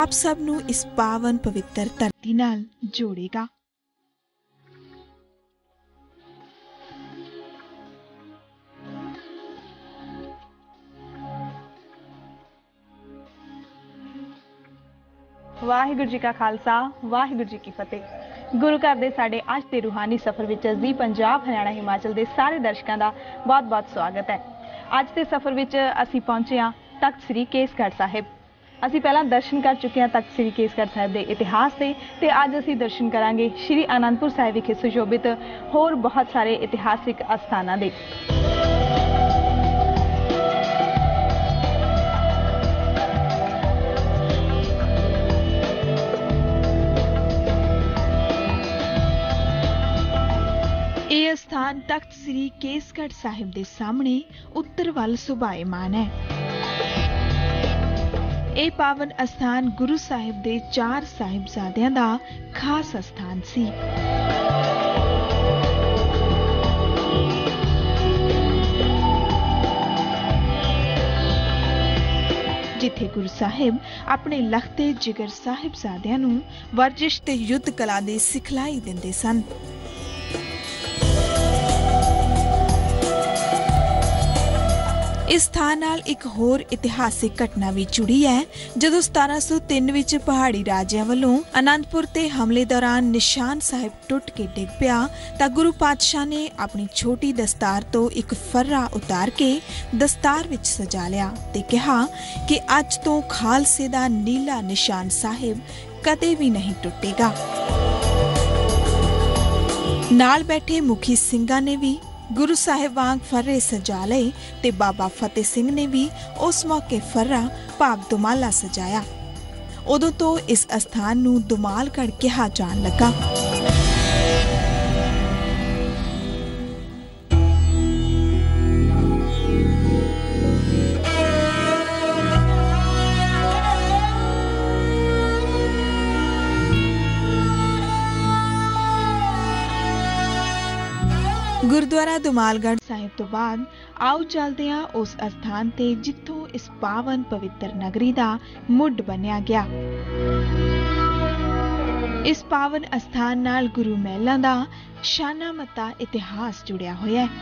आप सब नूं इस पावन पवित्र धरती नाल जोड़ेगा। वाहिगुरू जी का खालसा वाहिगुरू जी की फतेह। गुरु घर दे साडे अज दे रूहानी सफर विच जी पंजाब हरियाणा हिमाचल दे सारे दर्शकों का बहुत बहुत स्वागत है। अज दे सफर विच असीं पहुंचे हां तख्त श्री केसगढ़ साहिब। असीं पहला दर्शन कर चुके हैं तख्त श्री केसगढ़ साहिब के इतिहास से ते अज असीं दर्शन करांगे श्री आनंदपुर साहिब विखे सुशोभित होर बहुत सारे इतिहासिक अस्थानां दे। यह स्थान तख्त श्री केसगढ़ साहिब के सामने उत्तर वल सुभायमान है। यह पावन स्थान गुरु साहिब के 4 साहिबजादियां दा खास स्थान सी। जिथे गुरु साहिब अपने लखते जिगर साहिबजादियां नूं वर्जिश ते युद्ध कला दी सिखलाई दिंदे सन। इस स्थान नाल एक होर इतिहासिक घटना भी जुड़ी है। जदों 1703 विच पहाड़ी राजियां वल्लों आनंदपुर ते हमले दौरान निशान साहिब टुट के डिग पिया तां गुरु पातशाह ने अपनी छोटी दस्तार तो एक फर्रा उतार के दस्तार विच सजा लिया ते कहा कि अज तो खालसे दा नीला निशान साहिब कदे भी नहीं टुटेगा। नाल बैठे मुखी सिंघां ने भी गुरु साहिब वांग फर्रे सजा लए ते बाबा फतेह सिंह ने भी उस मौके फर्रा भाव दुमाला सजाया। उदों तो इस स्थान नूं दुमालगढ़ कहा जान लगा। गुरुद्वारा दुमालगढ़ साहिब तो बाद आओ चलते हैं उस स्थान ते जिथों इस पावन पवित्र नगरी दा मुड बनिया गया। इस पावन स्थान नाल गुरु महलां दा शाना मता इतिहास जुड़िया होया है।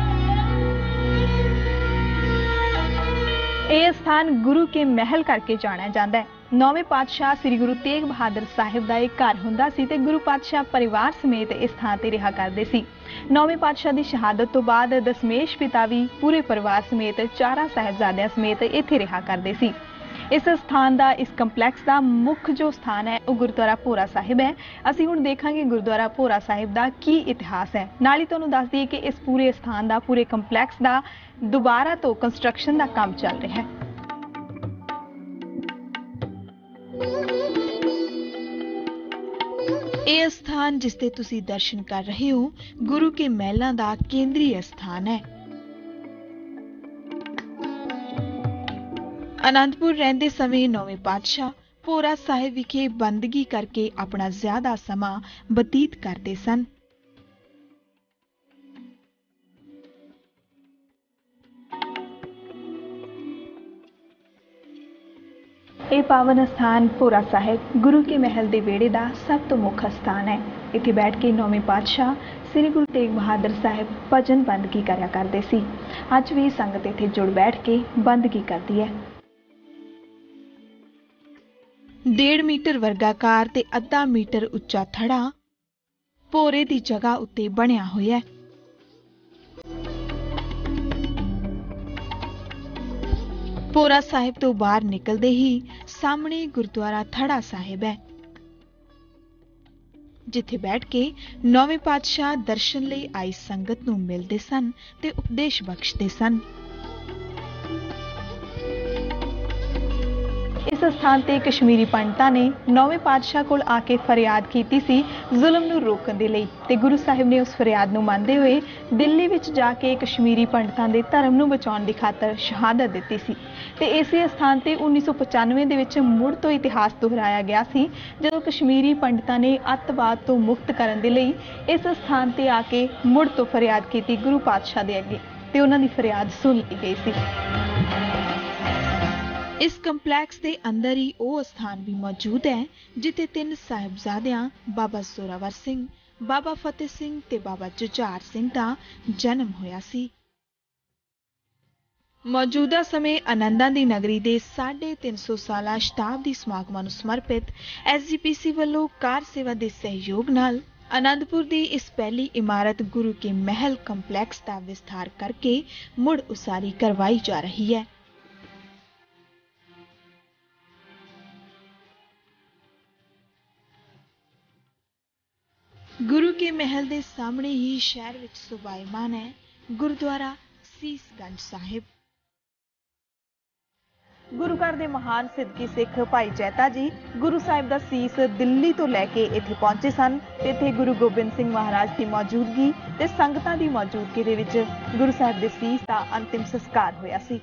यह स्थान गुरु के महल करके जाना जाता है। 9वें पातशाह श्री गुरु तेग बहादुर साहिब का एक घर हुंदा सी ते गुरु पातशाह परिवार समेत इस स्थान ते रहा करते सी। 9वें पातशाह की शहादत तो बाद दशमेश पिता भी पूरे परिवार समेत 4 साहिबजादियां समेत इत्थे रहा करते सी। इस स्थान का इस कंपलैक्स का मुख्य जो स्थान है वह गुरुद्वारा भोरा साहिब है। असीं हुण देखांगे गुरुद्वारा भोरा साहिब का की इतिहास है। नाल ही तुहानूं दस दईए कि इस पूरे स्थान का पूरे कंपलैक्स का दोबारा तो कंस्ट्रक्शन का काम चल रहा है। यह स्थान जिसते तुसी दर्शन कर रहे हो गुरु के महलां दा केंद्रीय स्थान है। आनंदपुर रहंदे समय 9वें पातशाह भोरा साहिब विखे बंदगी करके अपना ज्यादा समा बतीत करते सन। यह पावन स्थान भोरा साहिब गुरु के महल के वेड़े का सब तो मुख्य स्थान है। इत्थे बैठ के 9वें पातशाह श्री गुरु तेग बहादुर साहिब भजन बंदगी करया करते सी। अज भी संगत इत्थे जुड़ बैठ के बंदगी करती है। 1.5 मीटर वर्गाकार ते अद्धा मीटर उच्चा थड़ा भोरे की जगह उत्ते बनिया होया है। भोरा साहिब तो बाहर निकलते ही सामने गुरुद्वारा थड़ा साहिब है जिथे बैठ के 9वें पातशाह दर्शन लई आई संगत नूं मिलदे सन ते उपदेश बख्शदे सन। इस स्थान ते कश्मीरी पंडितां ने 9वें पातशाह कोल आके फरियाद कीती सी जुल्म नूं रोकण दे लई ते गुरु साहिब ने उस फरियाद नूं मंनदे होए दिल्ली विच जाके कश्मीरी पंडितां दे धर्म नूं बचाउण दी खातर शहादत दित्ती सी ते इसे स्थान ते 1995 दे विच मुड़ तो इतिहास दोहराया गया सी जदों कश्मीरी पंडितां ने अतवाद तो मुक्त करन दे लई इस स्थान ते आके मुड़ तो फरियाद कीती गुरु पातशाह दे अगे ते उन्हां दी फरियाद सुण ली गई सी। इस ਕੰਪਲੈਕਸ ਦੇ ਅੰਦਰ ਹੀ ਉਹ ਸਥਾਨ ਵੀ ਮੌਜੂਦ ਹੈ ਜਿੱਥੇ ਤਿੰਨ ਸਾਹਿਬਜ਼ਾਦਿਆਂ ਬਾਬਾ ਜ਼ੋਰਾਵਰ ਸਿੰਘ, ਬਾਬਾ ਫਤਿਹ ਸਿੰਘ ਤੇ ਬਾਬਾ ਜੁਝਾਰ ਸਿੰਘ ਦਾ ਜਨਮ ਹੋਇਆ ਸੀ। ਮੌਜੂਦਾ ਸਮੇਂ ਆਨੰਦਾਂ ਦੀ ਨਗਰੀ ਦੇ 350 ਸਾਲਾ ਸ਼ਤਾਬਦੀ ਸਮਾਗਮਾਂ ਨੂੰ ਸਮਰਪਿਤ SGPC ਵੱਲੋਂ ਕਾਰ ਸੇਵਾ ਦੇ ਸਹਿਯੋਗ ਨਾਲ ਆਨੰਦਪੁਰ ਦੀ ਇਸ ਪਹਿਲੀ ਇਮਾਰਤ ਗੁਰੂ ਕੇ ਮਹਿਲ ਕੰਪਲੈਕਸ ਦਾ ਵਿਸਥਾਰ ਕਰਕੇ ਮੁੜ ਉਸਾਰੀ ਕਰਵਾਈ ਜਾ ਰਹੀ ਹੈ। ਗੁਰੂ ਕੇ ਮਹਿਲ ਦੇ ਸਾਹਮਣੇ ਹੀ ਸ਼ਹਿਰ ਵਿੱਚ ਸੁਭਾਇਮਾਨ ਹੈ ਗੁਰਦੁਆਰਾ ਸੀਸਗੰਜ ਸਾਹਿਬ। ਗੁਰੂ ਘਰ ਦੇ ਮਹਾਨ ਸਿੱਧਕੀ ਸਿੱਖ ਭਾਈ ਜੈਤਾ ਜੀ ਗੁਰੂ ਸਾਹਿਬ ਦਾ ਸੀਸ ਦਿੱਲੀ ਤੋਂ ਲੈ ਕੇ ਇੱਥੇ ਪਹੁੰਚੇ ਸਨ ਤੇ ਇੱਥੇ ਗੁਰੂ ਗੋਬਿੰਦ ਸਿੰਘ ਮਹਾਰਾਜ ਦੀ ਮੌਜੂਦਗੀ ਤੇ ਸੰਗਤਾਂ ਦੀ ਮੌਜੂਦਗੀ ਦੇ ਵਿੱਚ ਗੁਰੂ ਸਾਹਿਬ ਦੇ ਸੀਸ ਦਾ ਅੰਤਿਮ ਸੰਸਕਾਰ ਹੋਇਆ ਸੀ।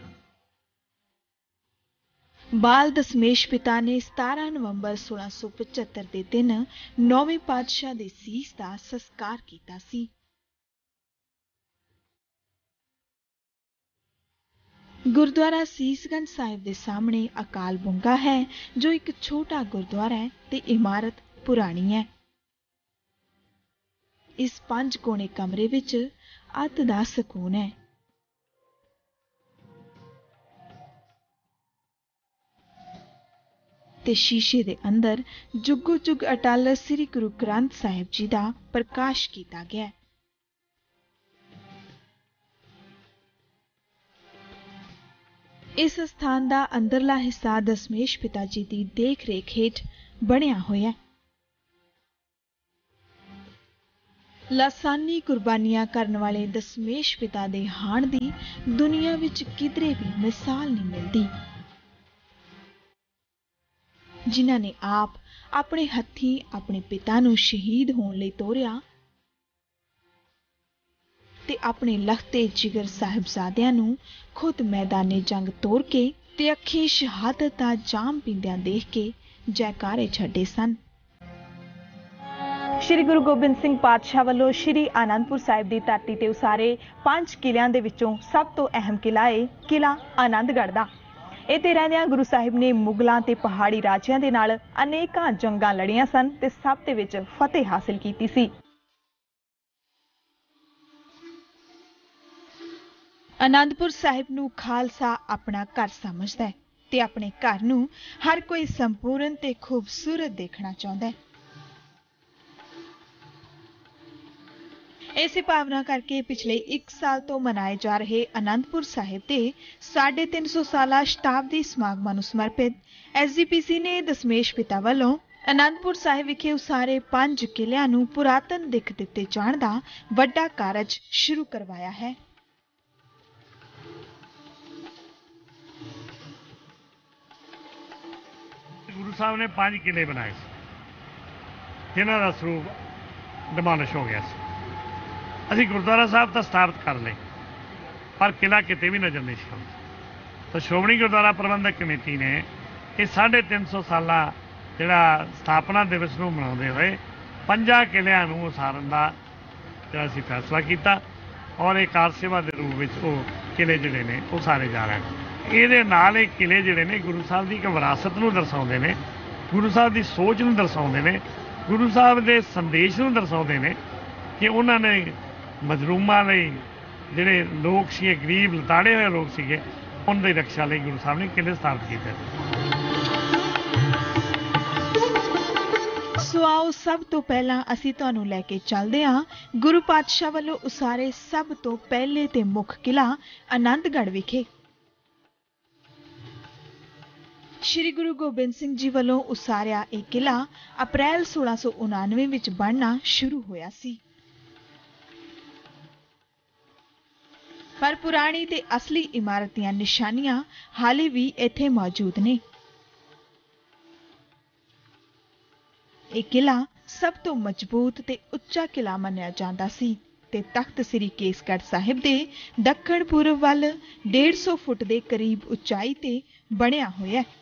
ਬਾਲ ਦਸਮੇਸ਼ ਪਿਤਾ ਨੇ 17 ਨਵੰਬਰ 1675 ਦੇ ਦਿਨ 9ਵੇਂ ਪਾਤਸ਼ਾਹ ਦੇ ਸੀਸ ਦਾ ਸੰਸਕਾਰ ਕੀਤਾ ਸੀ। ਗੁਰਦੁਆਰਾ ਸੀਸਗੰਜ ਸਾਹਿਬ ਦੇ ਸਾਹਮਣੇ ਅਕਾਲ ਬੁੰਗਾ ਹੈ ਜੋ ਇੱਕ ਛੋਟਾ ਗੁਰਦੁਆਰਾ ਹੈ ਤੇ ਇਮਾਰਤ ਪੁਰਾਣੀ ਹੈ। ਇਸ 5 ਕੋਣੇ ਕਮਰੇ ਵਿੱਚ ਅੱਤ ਦਾ ਸਕੂਨ ਹੈ। ਤੇ ਸ਼ੀਸ਼ੇ ਦੇ ਅੰਦਰ ਜੁਗੋ ਜੁਗ ਅਟਲ ਸ੍ਰੀ ਗੁਰੂ ਗ੍ਰੰਥ ਸਾਹਿਬ ਜੀ ਦਾ ਪ੍ਰਕਾਸ਼ ਕੀਤਾ ਗਿਆ ਹੈ। ਇਸ ਸਥਾਨ ਦਾ ਅੰਦਰਲਾ ਹਿੱਸਾ ਦਸਮੇਸ਼ ਪਿਤਾ ਜੀ ਦੀ ਦੇਖ ਰੇਖ ਹੇਠ ਬਣਿਆ ਹੋਇਆ ਹੈ। ਲਾਸਾਨੀ ਕੁਰਬਾਨੀਆਂ ਕਰਨ ਵਾਲੇ ਦਸਮੇਸ਼ ਪਿਤਾ ਦੇ ਹਾਣ ਦੀ ਦੁਨੀਆ ਵਿੱਚ ਕਿਧਰੇ ਵੀ ਮਿਸਾਲ ਨਹੀਂ ਮਿਲਦੀ, ਜਿਨ੍ਹਾਂ ਨੇ ਆਪ ਆਪਣੇ ਹੱਥੀਂ ਆਪਣੇ ਪਿਤਾ ਨੂੰ ਸ਼ਹੀਦ ਹੋਣ ਲਈ ਤੋਰਿਆ ਤੇ ਆਪਣੇ ਲਖਤੇ ਜਿਗਰ ਸਾਹਿਬਜ਼ਾਦਿਆਂ ਨੂੰ ਖੁਦ ਮੈਦਾਨੇ ਜੰਗ ਤੋੜ ਕੇ ਤੇ ਅੱਖੀਂ ਸ਼ਹਾਦਤ ਦਾ ਜਾਮ ਪੀਂਦਿਆਂ ਦੇਖ ਕੇ ਜੈਕਾਰੇ ਛੱਡੇ ਸਨ। ਸ਼੍ਰੀ ਗੁਰੂ ਗੋਬਿੰਦ ਸਿੰਘ ਪਾਤਸ਼ਾਹ ਵੱਲੋਂ ਸ਼੍ਰੀ ਆਨੰਦਪੁਰ ਸਾਹਿਬ ਦੀ ਧਰਤੀ ਤੇ ਉਸਾਰੇ 5 ਕਿਲਿਆਂ ਦੇ ਵਿੱਚੋਂ ਸਭ ਤੋਂ ਅਹਿਮ ਕਿਲਾ ਹੈ ਕਿਲਾ ਆਨੰਦਗੜ੍ਹ ਦਾ। ਇੱਥੇ ਰਹਿੰਦਿਆਂ ਗੁਰੂ ਸਾਹਿਬ ਨੇ ਮੁਗਲਾਂ ਤੇ ਪਹਾੜੀ ਰਾਜਿਆਂ ਦੇ ਨਾਲ ਅਨੇਕਾਂ ਜੰਗਾਂ ਲੜੀਆਂ ਸਨ ਤੇ ਸਭ ਦੇ ਵਿੱਚ ਫਤਿਹ ਹਾਸਲ ਕੀਤੀ ਸੀ। ਆਨੰਦਪੁਰ ਸਾਹਿਬ ਨੂੰ ਖਾਲਸਾ ਆਪਣਾ ਘਰ ਸਮਝਦਾ ਹੈ ਤੇ ਆਪਣੇ ਘਰ ਨੂੰ ਹਰ ਕੋਈ ਸੰਪੂਰਨ ਤੇ ਖੂਬਸੂਰਤ ਦੇਖਣਾ ਚਾਹੁੰਦਾ ਹੈ। ਇਸੇ ਭਾਵਨਾ ਕਰਕੇ ਪਿਛਲੇ 1 ਸਾਲ ਤੋਂ ਮਨਾਏ ਜਾ ਰਹੇ ਆਨੰਦਪੁਰ ਸਾਹਿਬ ਦੇ 350 ਸਾਲਾ ਸ਼ਤਾਬਦੀ ਸਮਾਗਮਾਂ ਨੂੰ ਸਮਰਪਿਤ SGPC ਨੇ ਦਸਮੇਸ਼ ਪਿਤਾ ਵੱਲੋਂ ਆਨੰਦਪੁਰ ਸਾਹਿਬ ਵਿਖੇ ਉਸਾਰੇ 5 ਕਿਲਿਆਂ ਨੂੰ ਪੁਰਾਤਨ ਦਿੱਖ ਦਿੱਤੇ ਜਾਣ ਦਾ ਵੱਡਾ ਕਾਰਜ ਸ਼ੁਰੂ ਕਰਵਾਇਆ ਹੈ। ਗੁਰੂ ਸਾਹਿਬ ਨੇ 5 ਕਿਲੇ ਬਣਾਏ ਸੀ ਜਿਨ੍ਹਾਂ ਦਾ ਸਰੂਪ ਡਿਮਾਲਿਸ਼ ਹੋ ਗਿਆ ਸੀ। ਅਸੀਂ ਗੁਰਦੁਆਰਾ ਸਾਹਿਬ ਤਾਂ ਸਥਾਪਿਤ ਕਰ ਲਏ ਪਰ ਕਿਲਾ ਕਿਤੇ ਵੀ ਨਜ਼ਰ ਨਹੀਂ ਸੀ ਆਉਂਦਾ। ਤਾਂ ਸ਼੍ਰੋਮਣੀ ਗੁਰਦੁਆਰਾ ਪ੍ਰਬੰਧਕ ਕਮੇਟੀ ਨੇ ਇਹ 350 ਸਾਲਾ ਜਿਹੜਾ ਸਥਾਪਨਾ ਦਿਵਸ ਨੂੰ ਮਨਾਉਂਦੇ ਹੋਏ 5 ਕਿਲਿਆਂ ਨੂੰ ਉਸਾਰਨ ਦਾ ਜਿਹੜਾ ਅਸੀਂ ਫੈਸਲਾ ਕੀਤਾ ਔਰ ਇਹ ਕਾਰ ਸੇਵਾ ਦੇ ਰੂਪ ਵਿੱਚ ਉਹ ਕਿਲੇ ਜਿਹੜੇ ਨੇ ਉਹ ਸਾਰੇ ਜਾ ਰਹੇ ਨੇ। ਇਹਦੇ ਨਾਲ ਇਹ ਕਿਲੇ ਜਿਹੜੇ ਨੇ ਗੁਰੂ ਸਾਹਿਬ ਦੀ ਇੱਕ ਵਿਰਾਸਤ ਨੂੰ ਦਰਸਾਉਂਦੇ ਨੇ, ਗੁਰੂ ਸਾਹਿਬ ਦੀ ਸੋਚ ਨੂੰ ਦਰਸਾਉਂਦੇ ਨੇ, ਗੁਰੂ ਸਾਹਿਬ ਦੇ ਸੰਦੇਸ਼ ਨੂੰ ਦਰਸਾਉਂਦੇ ਨੇ ਕਿ ਉਹਨਾਂ ਨੇ ਮਜ਼ਲੂਮਾਂ ਲਈ ਜਿਹੜੇ ਲੋਕ ਸੀ, ਗਰੀਬ ਲਤਾੜੇ ਹੋਏ ਲੋਕ ਸੀਗੇ, ਉਹਨਾਂ ਦੀ ਰੱਖਿਆ ਲਈ ਗੁਰੂ ਸਾਹਿਬ ਨੇ ਕਿਲੇ ਸਥਾਪਿਤ ਕੀਤੇ। ਸੋ ਆਓ ਸਭ ਤੋਂ ਪਹਿਲਾਂ ਅਸੀਂ ਤੁਹਾਨੂੰ ਲੈ ਕੇ ਚੱਲਦੇ ਹਾਂ ਗੁਰੂ ਪਾਤਸ਼ਾਹ ਵੱਲੋਂ ਉਸਾਰੇ ਸਭ ਤੋਂ ਪਹਿਲੇ ਤੇ ਮੁੱਖ ਕਿਲਾ ਆਨੰਦਗੜ੍ਹ ਵਿਖੇ। ਸ਼੍ਰੀ ਗੁਰੂ ਗੋਬਿੰਦ ਸਿੰਘ ਜੀ ਵੱਲੋਂ ਉਸਾਰਿਆ ਇਹ ਕਿਲਾ ਅਪ੍ਰੈਲ 1699 ਵਿੱਚ ਬਣਨਾ ਸ਼ੁਰੂ ਹੋਇਆ ਸੀ, ਪਰ ਪੁਰਾਣੀ ਤੇ ਅਸਲੀ ਇਮਾਰਤ ਦੀਆਂ ਨਿਸ਼ਾਨੀਆਂ ਹਾਲੇ ਵੀ ਇੱਥੇ ਮੌਜੂਦ ਨੇ। ਇਹ ਕਿਲਾ ਸਭ ਤੋਂ ਮਜ਼ਬੂਤ ਤੇ ਉੱਚਾ ਕਿਲਾ ਮੰਨਿਆ ਜਾਂਦਾ ਸੀ ਤੇ ਤਖਤ ਸ੍ਰੀ ਕੇਸਗੜ੍ਹ ਸਾਹਿਬ ਦੇ ਦੱਖਣ ਪੂਰਬ ਵੱਲ 150 ਫੁੱਟ ਦੇ ਕਰੀਬ ਉਚਾਈ ਤੇ ਬਣਿਆ ਹੋਇਆ ਹੈ।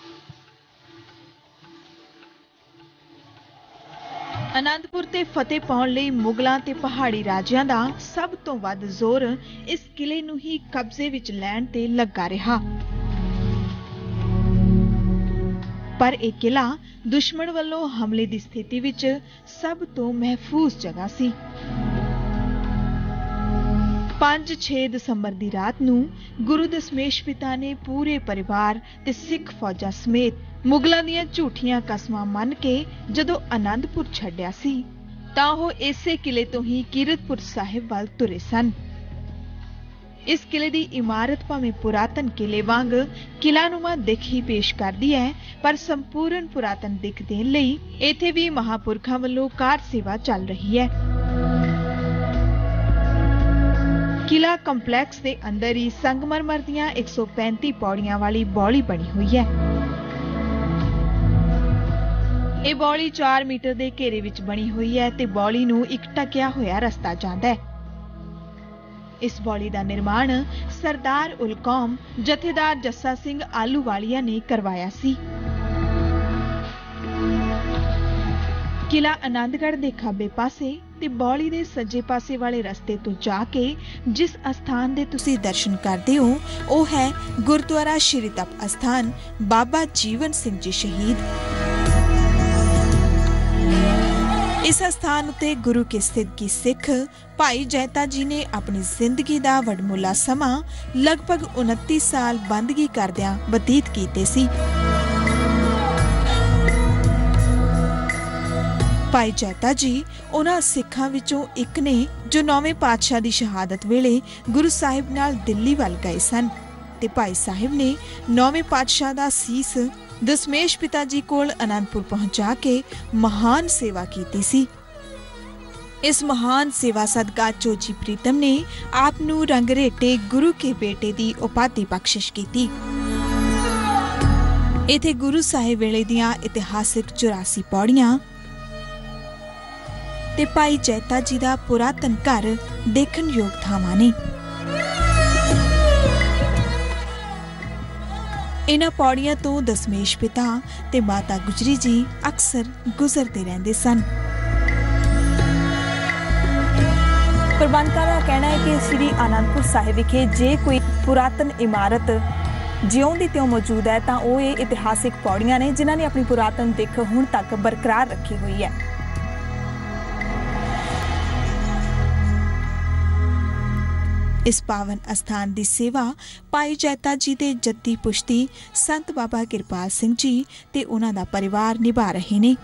ਆਨੰਦਪੁਰ ਤੇ ਫਤਿਹ ਪਾਉਣ ਲਈ ਮੁਗਲਾਂ ਤੇ ਪਹਾੜੀ ਰਾਜਿਆਂ ਦਾ ਸਭ ਤੋਂ ਵੱਧ ਜ਼ੋਰ ਇਸ ਕਿਲੇ ਨੂੰ ਹੀ ਕਬਜ਼ੇ ਵਿੱਚ ਲੈਣ ਤੇ ਲੱਗਾ ਰਿਹਾ। पर यह किला दुश्मन वालों हमले की स्थिति विच सब तो महफूज जगह सी। 5-6 दसंबर की रात नूं गुरु दशमेश पिता ने पूरे परिवार ते सिख फौजा समेत मुगलों दीयां झूठियां कसमां मन के जदों आनंदपुर छड्डिया सी तां ओह इसे किले तो ही कीरतपुर साहिब वाल तुरे सन। इस किले की इमारत भावें पुरातन किले वांग किलानुमा दिख ही पेश करती है, पर संपूर्ण पुरातन दिख देण लई इत्थे भी महापुरखों वालों कार सेवा चल रही है। किला कंपलैक्स के अंदर ही संगमरमर दीयां 135 पौड़ियां वाली बौली बनी हुई है। यह बौली 4 मीटर के घेरे विच बनी हुई है ते बौली नूं एक ढकिया होया रस्ता जांदा है। इस बौली का निर्माण सरदार उल कौम जथेदार जस्सा सिंह आलूवालिया ने करवाया सी। किला आनंदगढ़ के खब्बे पासे ते बौली के सज्जे पासे वाले रस्ते तो जाके जिस अस्थान के तुसी दर्शन करते हो वो है गुरुद्वारा श्री तप अस्थान बाबा जीवन सिंह जी शहीद। इस स्थान उत्ते गुरु के सिद्दकी सिख भाई जैता जी ने अपनी जिंदगी का वडमुला समा लगभग 29 साल बंदगी करदियां बतीत कीते सी। भाई जैता जी उन्हां सिखां विचों एक ने जो 9वें पातशाह की शहादत वेले गुरु साहिब नाल दिल्ली वल गए सन ते भाई साहिब ने 9वें पातशाह का सीस दशमेश पिता जी कोल आनंदपुर पहुंचा के महान सेवा की सी। इस महान सेवा सदका चोजी प्रीतम ने आप नूं रंगरेटे गुरु के बेटे की उपाधि बख्शिश की। इथे गुरु साहिब वेले दियां इतिहासिक 84 पौड़ियां ते भाई जैता जी का पुरातन घर देखण योग थावां ने। इन्हां पौड़ियां तो दशमेश पिता ते माता गुजरी जी अक्सर गुजरते रहंदे सन। प्रबंधकां दा कहना है कि श्री आनंदपुर साहिब विखे जे कोई पुरातन इमारत ज्यों दी त्यों मौजूद है तां ओह ये इतिहासिक पौड़ियां ने जिन्हां ने अपनी पुरातन दिख हुण तक बरकरार रखी हुई है। इस पावन अस्थान की सेवा भाई जैता जी के जद्दी पुश्ती संत बाबा किरपाल सिंह जी ते उन्हां दा परिवार निभा रहे ने।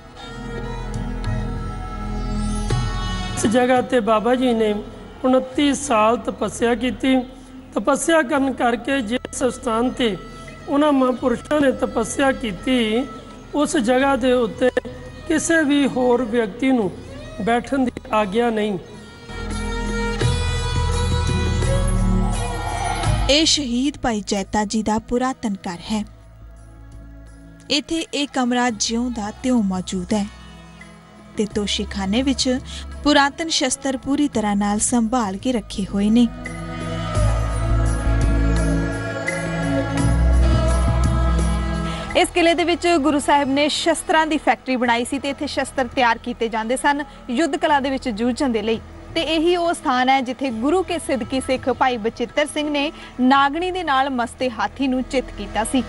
इस जगह ते बाबा जी ने 29 साल तपस्या की। तपस्या करन करके जिस स्थान ते उन्हां महापुरुषों ने तपस्या की उस जगह के उत्ते किसी भी होर व्यक्ति नूं बैठण की आग्या नहीं। ਇਹ शहीद भाई जैता जी का पुरातन घर है। इथे एक कमरा ज्यों दा त्यों मौजूद है ते तोशीखाने विच पुरातन शस्त्र पूरी तरह नाल संभाल के रखे हुए ने। इस किले दे विच गुरु साहिब ने शस्त्रां दी फैक्ट्री बनाई सी ते इत्थे शस्त्र तैयार कीते जांदे सन युद्ध कला दे विच जूझण दे लई। ते यही वो स्थान है जिथे गुरु के सिद्दकी सिख भाई बचित्तर सिंह ने नागणी दे नाल मस्ते हाथी नूं चित कीता सी।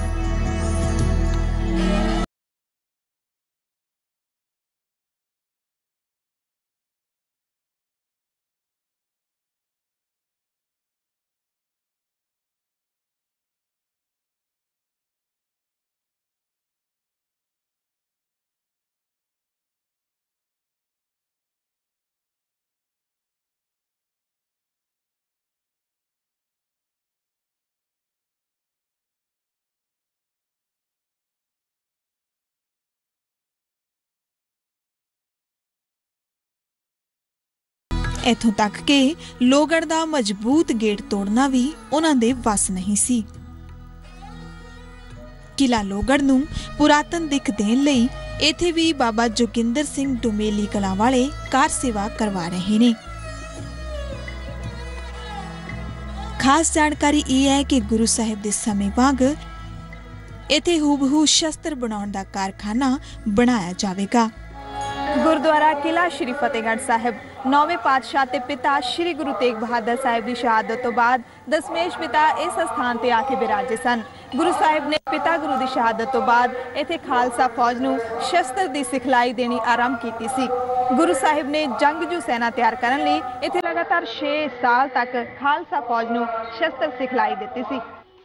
इथों तक के लोहगढ़ दा मजबूत गेट तोड़ना भी उन्हां दे वस नहीं सी। किला लोहगढ़ नूं पुरातन दिख देण लई इथे भी बाबा जोगिंदर सिंह डुमेली कला वाले कार सेवा करवा रहे ने। खास जानकारी यह है कि गुरु साहिब दे समय वांग इथे हूबहू शस्त्र बनाउण दा कारखाना बनाया जावेगा। गुरुद्वारा किला श्री फतेहगढ़ साहिब नौवें पातशाह ते पिता श्री गुरु तेग बहादुर साहिब की शहादत तो बाद दशमेश पिता इस स्थान ते आके विराजे सन। गुरु साहिब ने पिता गुरु की शहादत तो बाद इत्थे खालसा फौज नूं शस्त्र की सिखलाई देनी आरंभ की सी। गुरु साहिब ने जंगजू सेना तैयार करने लई इत्थे लगातार 6 साल तक खालसा फौज नूं शस्त्र सिखलाई दी सी।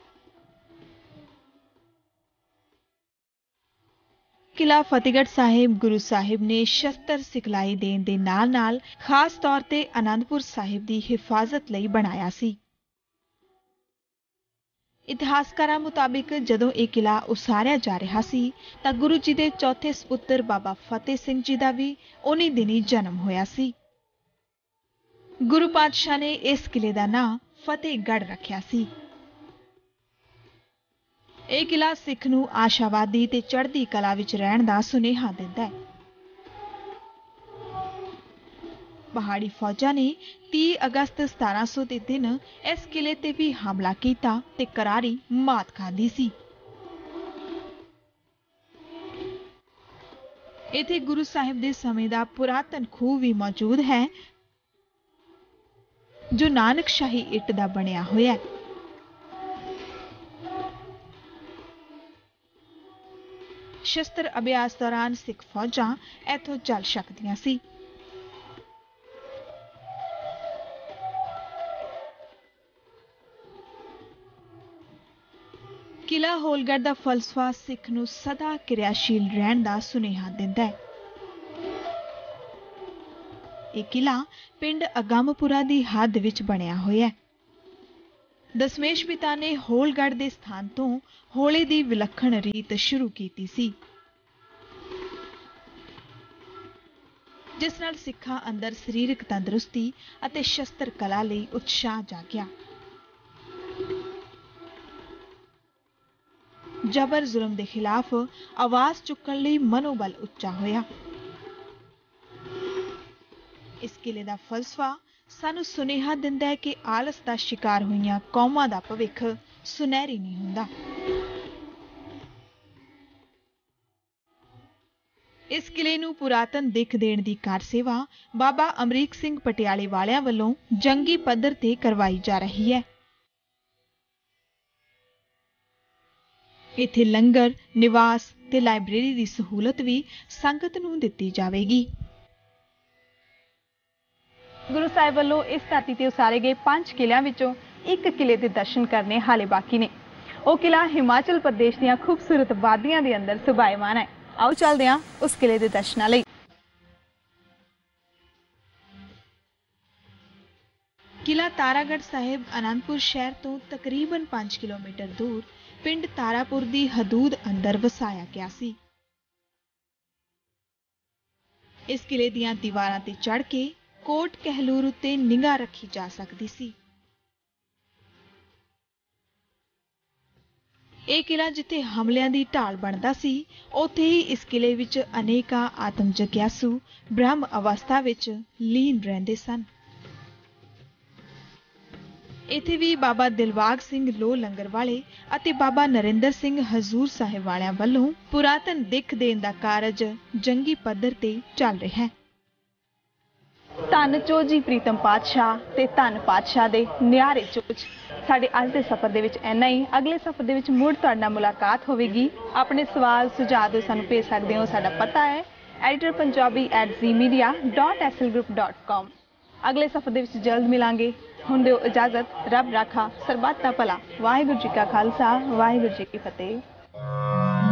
किला फतेहगढ़ साहिब गुरु साहिब ने शस्त्र सिखलाई देण दे नाल-नाल खास तौर ते आनंदपुर साहिब दी हिफाजत लई बनाया सी। इतिहासकारां मुताबिक जदों यह किला उसारिया जा रहा सी तां गुरु जी दे चौथे सपुत्र बाबा फतेह सिंह जी दा भी उन्हीं दिनी जन्म होया सी। गुरु पातशाह ने इस किले दा नां फतेहगढ़ रखिया सी। ਇਹ किला सिख नूं आशावादी ते चढ़दी कला विच रहण दा सुनेहा दिंदा है। पहाड़ी फौजां ने 30 अगस्त 1700 के दिन इस किले ते भी हमला कीता ते करारी मात खाधी सी। इत्थे गुरु साहिब दे समय दा पुरातन खूह भी मौजूद है जो नानकशाही इट दा बनिया होया है। शस्त्र अभ्यास दौरान सिख फौजां इथों चल सकदियां सी। किला होलगढ़ दा फलसफा सिख नूं सदा क्रियाशील रहण दा सुनेहा दिंदा है। यह किला पिंड अगमपुरा दी हद विच बनिया होया है। दशमेश पिता ने होलगढ़ के स्थान तो होले की विलखण रीत शुरू की सी जिस नाल सिखां अंदर सरीरक तंदुरुस्ती अते शस्त्र कला लई उत्साह जागिया। जबर जुल्म के खिलाफ आवाज चुकण लई मनोबल उच्चा होया। इस किले का फलसफा सानू सुनेहा दिंदा है कि आलस का शिकार होईयां कौमां दा भविख सुनहरी नहीं हुंदा। इस किले नूं पुरातन दिख देण दी कार सेवा बाबा अमरीक सिंह पटियाले वालियां वल्लों जंगी पद्धर ते करवाई जा रही है। इत्थे लंगर निवास ते लाइब्रेरी दी सहूलत भी संगत नूं दित्ती जावेगी। गुरु साहिब वालों इस धरती ते उसारे गए 5 किलियां विचों एक किले दे दर्शन करने हाले बाकी ने। वो किला हिमाचल प्रदेश दीयां खूबसूरत वादियां दे अंदर सुभायमान है। आओ चलदे हां उस किले दे दर्शनां लई। किला तारागढ़ साहिब आनंदपुर शहर तो तकरीबन 5 किलोमीटर दूर पिंड तारापुर दी हदूद अंदर वसाया गया सी। इस किले दीयां दीवारां ते चढ़ के कोट कहलूर उत्ते निगाह रखी जा सकती सी। यह किला जिथे हमलियां दी ढाल बनदा सी उत्थे ही इस किले विच अनेका आत्म जग्यासू ब्रह्म अवस्था विच लीन रहंदे सन। इत्थे भी बाबा दिलबाग सिंह लो लंगर वाले अते बाबा नरेंद्र सिंह हजूर साहिब वालियां वल्लों पुरातन दिख देण दा कारज जंगी पद्धर ते चल रहा है। धन चोजी प्रीतम पातशाह ते धन पातशाह दे न्यारे चोज साडे अज दे सफर दे विच इन्ना ही। अगले सफर दे विच मुड़ तुहाडे नाल मुलाकात होवेगी। अपने सवाल सुझाव सानू भेज सकदे हो। साडा पता है editorpunjabi@zmedia.slgroup.com। अगले सफर दे विच जल्द मिलांगे। हुण दिओ इजाजत। रब राखा सरबत दा भला। वाहिगुरू जी का खालसा वाहिगुरू जी की फतेह।